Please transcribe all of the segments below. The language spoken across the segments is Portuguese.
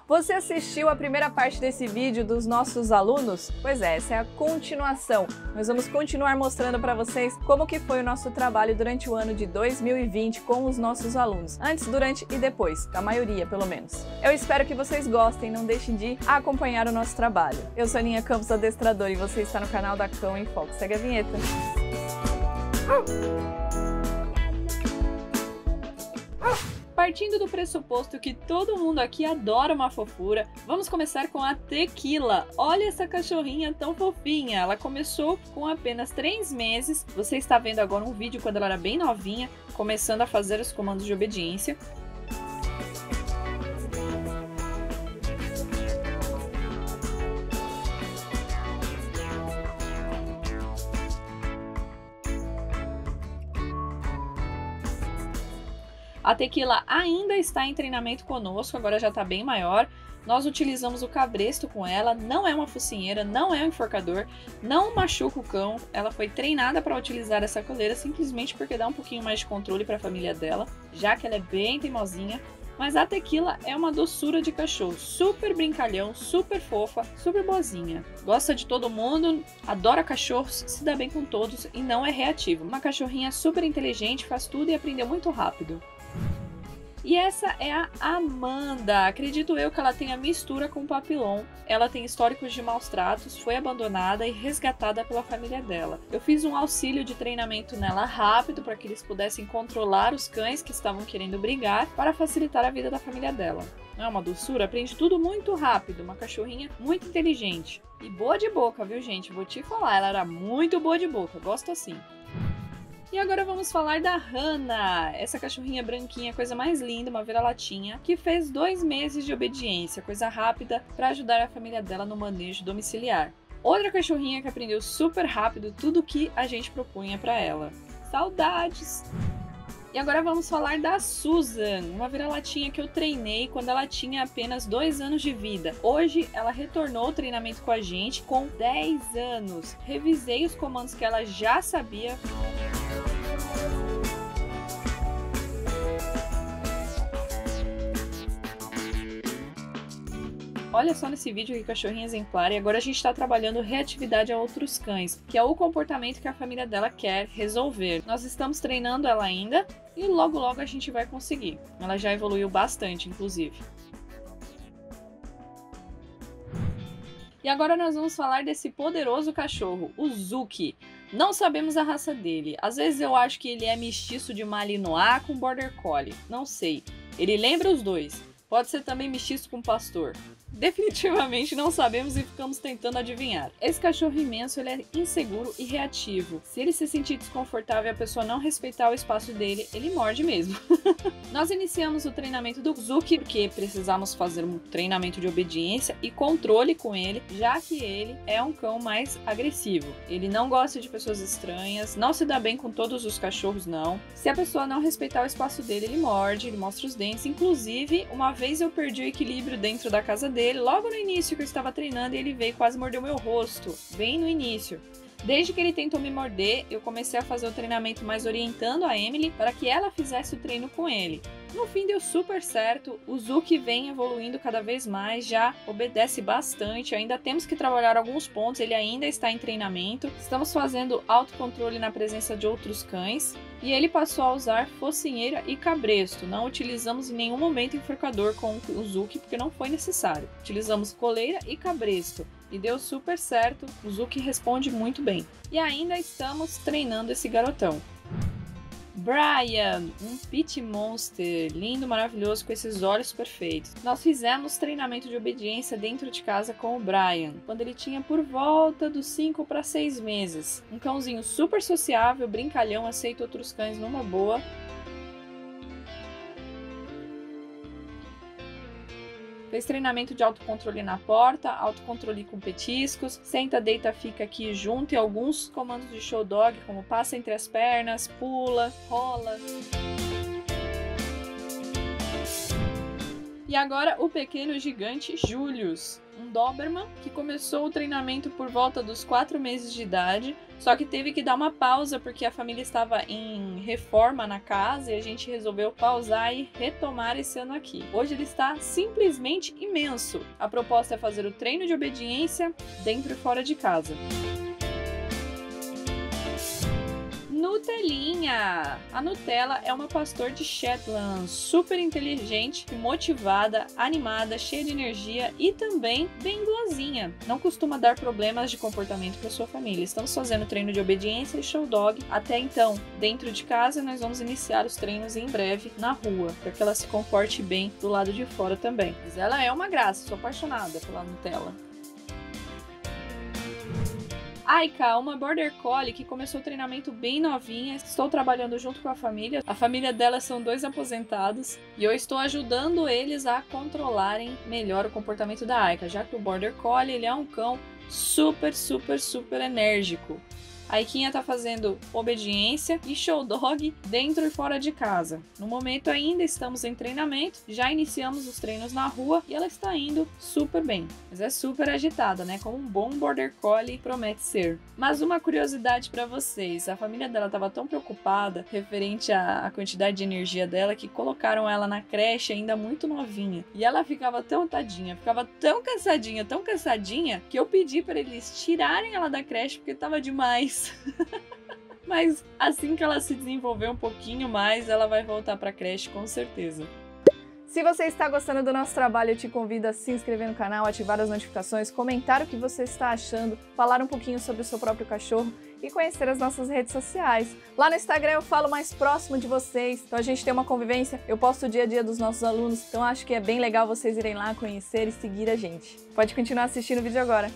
Você assistiu a primeira parte desse vídeo dos nossos alunos? Pois é, essa é a continuação. Nós vamos continuar mostrando para vocês como que foi o nosso trabalho durante o ano de 2020 com os nossos alunos, antes, durante e depois, a maioria pelo menos. Eu espero que vocês gostem, não deixem de acompanhar o nosso trabalho. Eu sou Aninha Campos, adestradora, e você está no canal da Cão em Foco. Segue a vinheta. Partindo do pressuposto que todo mundo aqui adora uma fofura, vamos começar com a Tequila. Olha essa cachorrinha tão fofinha, ela começou com apenas 3 meses, você está vendo agora um vídeo quando ela era bem novinha, começando a fazer os comandos de obediência. A Tequila ainda está em treinamento conosco, agora já está bem maior. Nós utilizamos o cabresto com ela, não é uma focinheira, não é um enforcador, não machuca o cão. Ela foi treinada para utilizar essa coleira simplesmente porque dá um pouquinho mais de controle para a família dela, já que ela é bem teimosinha. Mas a Tequila é uma doçura de cachorro, super brincalhão, super fofa, super boazinha. Gosta de todo mundo, adora cachorros, se dá bem com todos e não é reativa. Uma cachorrinha super inteligente, faz tudo e aprendeu muito rápido. E essa é a Amanda. Acredito eu que ela tem a mistura com o Papillon. Ela tem históricos de maus tratos, foi abandonada e resgatada pela família dela. Eu fiz um auxílio de treinamento nela rápido para que eles pudessem controlar os cães que estavam querendo brigar para facilitar a vida da família dela. Não é uma doçura? Aprende tudo muito rápido, uma cachorrinha muito inteligente. E boa de boca, viu gente? Vou te falar, ela era muito boa de boca, gosto assim. E agora vamos falar da Hannah, essa cachorrinha branquinha, coisa mais linda, uma vira-latinha, que fez 2 meses de obediência, coisa rápida para ajudar a família dela no manejo domiciliar. Outra cachorrinha que aprendeu super rápido tudo que a gente propunha para ela. Saudades! E agora vamos falar da Susan, uma vira-latinha que eu treinei quando ela tinha apenas 2 anos de vida. Hoje ela retornou ao treinamento com a gente com 10 anos. Revisei os comandos que ela já sabia. Olha só nesse vídeo que cachorrinha exemplar, e agora a gente está trabalhando reatividade a outros cães, que é o comportamento que a família dela quer resolver. Nós estamos treinando ela ainda e logo logo a gente vai conseguir. Ela já evoluiu bastante, inclusive. E agora nós vamos falar desse poderoso cachorro, o Zuki. Não sabemos a raça dele. Às vezes eu acho que ele é mestiço de Malinois com Border Collie. Não sei. Ele lembra os dois. Pode ser também mestiço com pastor. Definitivamente não sabemos e ficamos tentando adivinhar. Esse cachorro imenso, ele é inseguro e reativo. Se ele se sentir desconfortável e a pessoa não respeitar o espaço dele, ele morde mesmo. Nós iniciamos o treinamento do Zuki porque precisamos fazer um treinamento de obediência e controle com ele, já que ele é um cão mais agressivo. Ele não gosta de pessoas estranhas, não se dá bem com todos os cachorros não. Se a pessoa não respeitar o espaço dele, ele morde, ele mostra os dentes. Inclusive, uma vez eu perdi o equilíbrio dentro da casa dele, logo no início que eu estava treinando, e ele veio e quase mordeu meu rosto, bem no início. Desde que ele tentou me morder, eu comecei a fazer o treinamento mais orientando a Emily para que ela fizesse o treino com ele. No fim deu super certo, o Zuki vem evoluindo cada vez mais, já obedece bastante, ainda temos que trabalhar alguns pontos, ele ainda está em treinamento. Estamos fazendo autocontrole na presença de outros cães e ele passou a usar focinheira e cabresto. Não utilizamos em nenhum momento enforcador com o Zuki porque não foi necessário. Utilizamos coleira e cabresto. E deu super certo, o Zuki responde muito bem. E ainda estamos treinando esse garotão. Brian, um pit monster, lindo, maravilhoso, com esses olhos perfeitos. Nós fizemos treinamento de obediência dentro de casa com o Brian, quando ele tinha por volta dos 5 para 6 meses. Um cãozinho super sociável, brincalhão, aceita outros cães numa boa. Fez treinamento de autocontrole na porta, autocontrole com petiscos, senta, deita, fica aqui junto e alguns comandos de show dog, como passa entre as pernas, pula, rola. E agora o pequeno gigante Julius, um Doberman que começou o treinamento por volta dos 4 meses de idade, só que teve que dar uma pausa porque a família estava em reforma na casa e a gente resolveu pausar e retomar esse ano aqui. Hoje ele está simplesmente imenso. A proposta é fazer o treino de obediência dentro e fora de casa. Nutelinha! A Nutella é uma pastor de Shetland, super inteligente, motivada, animada, cheia de energia e também bem boazinha. Não costuma dar problemas de comportamento para sua família. Estamos fazendo treino de obediência e show dog até então dentro de casa. Nós vamos iniciar os treinos em breve na rua, para que ela se comporte bem do lado de fora também. Mas ela é uma graça, sou apaixonada pela Nutella. Aika, uma Border Collie que começou o treinamento bem novinha. Estou trabalhando junto com a família. A família dela são 2 aposentados e eu estou ajudando eles a controlarem melhor o comportamento da Aika, já que o Border Collie ele é um cão super enérgico. A Aikinha tá fazendo obediência e show dog dentro e fora de casa. No momento ainda estamos em treinamento, já iniciamos os treinos na rua e ela está indo super bem. Mas é super agitada, né? Como um bom Border Collie promete ser. Mas uma curiosidade para vocês, a família dela estava tão preocupada referente à quantidade de energia dela que colocaram ela na creche ainda muito novinha. E ela ficava tão tadinha, ficava tão cansadinha, que eu pedi para eles tirarem ela da creche porque estava demais. Mas assim que ela se desenvolver um pouquinho mais, ela vai voltar para a creche com certeza. Se você está gostando do nosso trabalho, eu te convido a se inscrever no canal, ativar as notificações, comentar o que você está achando, falar um pouquinho sobre o seu próprio cachorro e conhecer as nossas redes sociais. Lá no Instagram eu falo mais próximo de vocês, então a gente tem uma convivência, eu posto o dia a dia dos nossos alunos, então acho que é bem legal vocês irem lá conhecer e seguir a gente. Pode continuar assistindo o vídeo agora.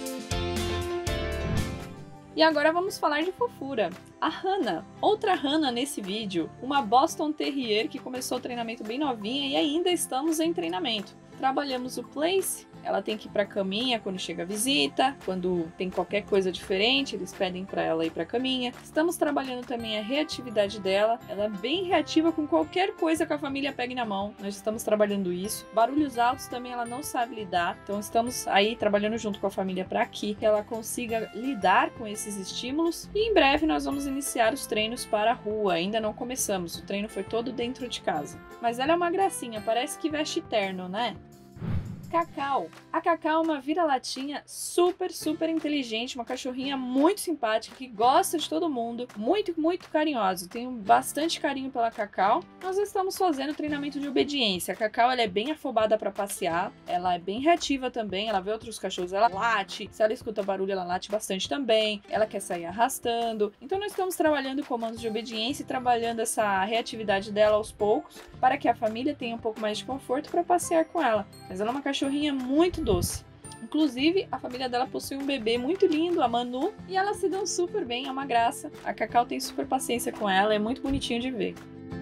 E agora vamos falar de fofura. A Hannah, outra Hannah nesse vídeo, uma Boston Terrier que começou o treinamento bem novinha e ainda estamos em treinamento. Trabalhamos o place, ela tem que ir pra caminha quando chega a visita, quando tem qualquer coisa diferente, eles pedem pra ela ir pra caminha. Estamos trabalhando também a reatividade dela, ela é bem reativa com qualquer coisa que a família pegue na mão, nós estamos trabalhando isso. Barulhos altos também ela não sabe lidar, então estamos aí trabalhando junto com a família para que ela consiga lidar com esses estímulos. E em breve nós vamos iniciar os treinos para a rua, ainda não começamos, o treino foi todo dentro de casa. Mas ela é uma gracinha, parece que veste terno, né? Cacau. A Cacau é uma vira-latinha super inteligente, uma cachorrinha muito simpática, que gosta de todo mundo, muito carinhosa. Tenho bastante carinho pela Cacau. Nós estamos fazendo treinamento de obediência. A Cacau ela é bem afobada para passear, ela é bem reativa também, ela vê outros cachorros, ela late. Se ela escuta barulho, ela late bastante também. Ela quer sair arrastando. Então nós estamos trabalhando comandos de obediência e trabalhando essa reatividade dela aos poucos, para que a família tenha um pouco mais de conforto para passear com ela. Mas ela é uma cachorrinha muito doce. Inclusive, a família dela possui um bebê muito lindo, a Manu, e elas se dão super bem, é uma graça. A Cacau tem super paciência com ela, é muito bonitinho de ver.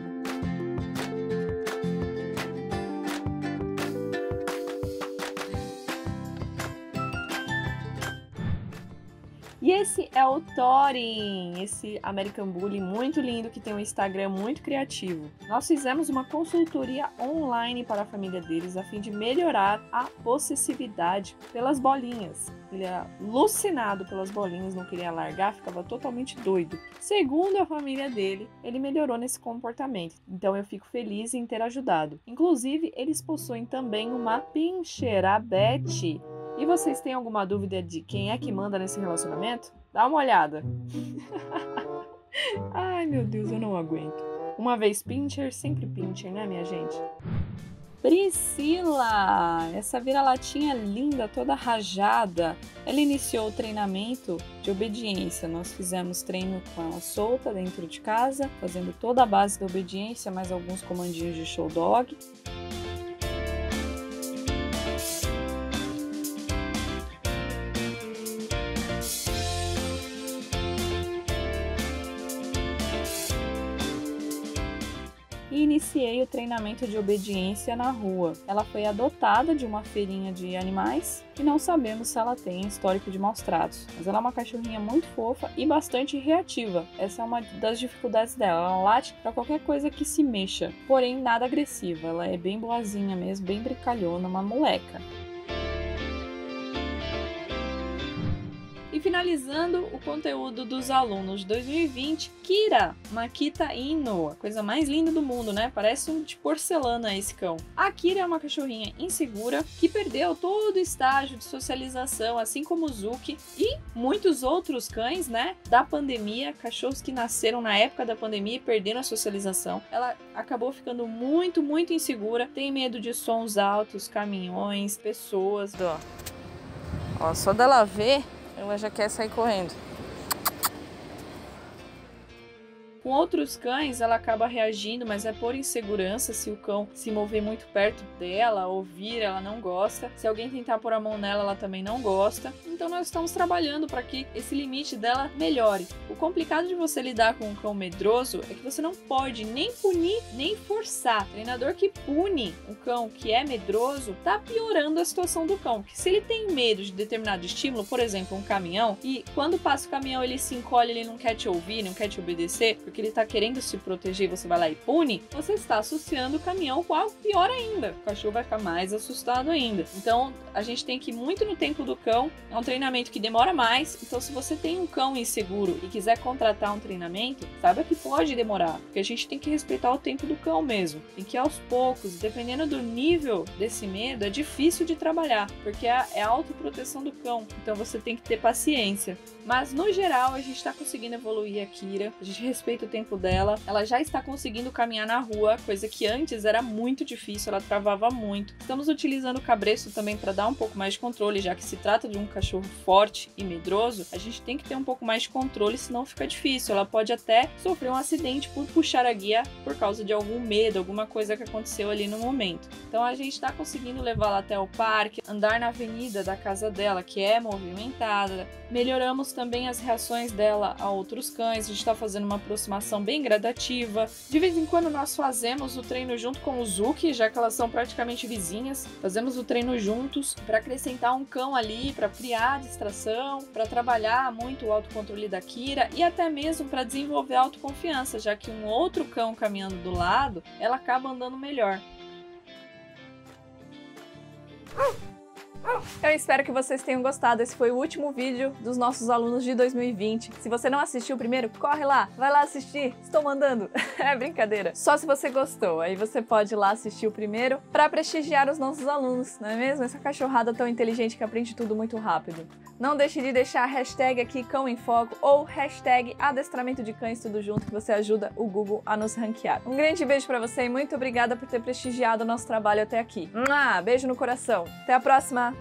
E esse é o Thorin, esse American Bully muito lindo que tem um Instagram muito criativo. Nós fizemos uma consultoria online para a família deles a fim de melhorar a possessividade pelas bolinhas. Ele é alucinado pelas bolinhas, não queria largar, ficava totalmente doido. Segundo a família dele, ele melhorou nesse comportamento, então eu fico feliz em ter ajudado. Inclusive, eles possuem também uma Pinscher, a Beth. E vocês têm alguma dúvida de quem é que manda nesse relacionamento? Dá uma olhada. Ai, meu Deus, eu não aguento. Uma vez Pinscher, sempre Pinscher, né, minha gente? Priscila, essa vira-latinha linda, toda rajada. Ela iniciou o treinamento de obediência. Nós fizemos treino com ela solta dentro de casa, fazendo toda a base da obediência, mais alguns comandinhos de show dog. e iniciei o treinamento de obediência na rua. Ela foi adotada de uma feirinha de animais e não sabemos se ela tem histórico de maus tratos, mas ela é uma cachorrinha muito fofa e bastante reativa. Essa é uma das dificuldades dela, ela late pra qualquer coisa que se mexa, porém nada agressiva, ela é bem boazinha mesmo, bem brincalhona, uma moleca. E finalizando o conteúdo dos alunos de 2020, Kira, Makita Inu, a coisa mais linda do mundo, né? Parece um de porcelana esse cão. A Kira é uma cachorrinha insegura que perdeu todo o estágio de socialização, assim como o Zuki e muitos outros cães, né? Da pandemia, cachorros que nasceram na época da pandemia e perderam a socialização. Ela acabou ficando muito insegura, tem medo de sons altos, caminhões, pessoas. Ó, só dela ver, ela já quer sair correndo. Com outros cães, ela acaba reagindo, mas é por insegurança. Se o cão se mover muito perto dela, ouvir, ela não gosta. Se alguém tentar pôr a mão nela, ela também não gosta. Então nós estamos trabalhando para que esse limite dela melhore. O complicado de você lidar com um cão medroso é que você não pode nem punir, nem forçar. O treinador que pune um cão que é medroso tá piorando a situação do cão. Porque se ele tem medo de determinado estímulo, por exemplo, um caminhão, e quando passa o caminhão ele se encolhe, ele não quer te ouvir, não quer te obedecer, porque ele tá querendo se proteger e você vai lá e pune, você está associando o caminhão com algo pior ainda. O cachorro vai ficar mais assustado ainda. Então, a gente tem que ir muito no tempo do cão. É um treinamento que demora mais. Então, se você tem um cão inseguro e quiser contratar um treinamento, saiba que pode demorar, porque a gente tem que respeitar o tempo do cão mesmo. Tem que ir aos poucos. Dependendo do nível desse medo, é difícil de trabalhar, porque é a autoproteção do cão. Então, você tem que ter paciência. Mas, no geral, a gente está conseguindo evoluir a Kira. A gente respeita o tempo dela. Ela já está conseguindo caminhar na rua, coisa que antes era muito difícil, ela travava muito. Estamos utilizando o cabresto também para dar um pouco mais de controle, já que se trata de um cachorro forte e medroso, a gente tem que ter um pouco mais de controle, senão fica difícil. Ela pode até sofrer um acidente por puxar a guia por causa de algum medo, alguma coisa que aconteceu ali no momento. Então a gente está conseguindo levá-la até o parque, andar na avenida da casa dela, que é movimentada. Melhoramos também as reações dela a outros cães, a gente está fazendo uma aproximação bem gradativa. De vez em quando nós fazemos o treino junto com o Zuki, já que elas são praticamente vizinhas. Fazemos o treino juntos para acrescentar um cão ali, para criar distração, para trabalhar muito o autocontrole da Kira e até mesmo para desenvolver a autoconfiança, já que um outro cão caminhando do lado, ela acaba andando melhor. Eu espero que vocês tenham gostado. Esse foi o último vídeo dos nossos alunos de 2020. Se você não assistiu o primeiro, corre lá, vai lá assistir. Estou mandando. É brincadeira. Só se você gostou, aí você pode ir lá assistir o primeiro para prestigiar os nossos alunos, não é mesmo? Essa cachorrada tão inteligente que aprende tudo muito rápido. Não deixe de deixar a hashtag aqui Cão em Foco ou hashtag adestramento de cães tudo junto, que você ajuda o Google a nos ranquear. Um grande beijo para você e muito obrigada por ter prestigiado o nosso trabalho até aqui. Beijo no coração. Até a próxima!